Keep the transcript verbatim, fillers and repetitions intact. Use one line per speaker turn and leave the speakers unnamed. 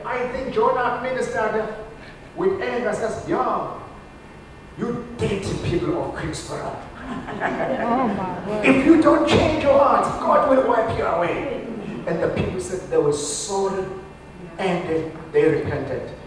I think Jonah ministered with anger, says, yeah, you dirty people of Greensboro.
Oh my word.
If you don't change your heart, God will wipe you away. And the people said they were sorry and they repented.